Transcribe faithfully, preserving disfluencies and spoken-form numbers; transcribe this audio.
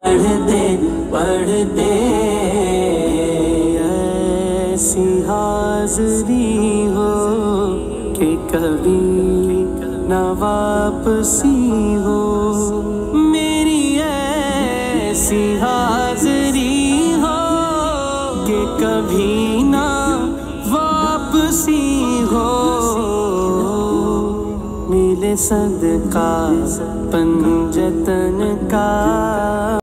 पढ़ते पढ़ते ऐसी हाज़री हो कि कभी न वापसी हो, मेरी ऐसी हाज़री हो कि कभी ना वापसी हो। मिले सदका पंजतन का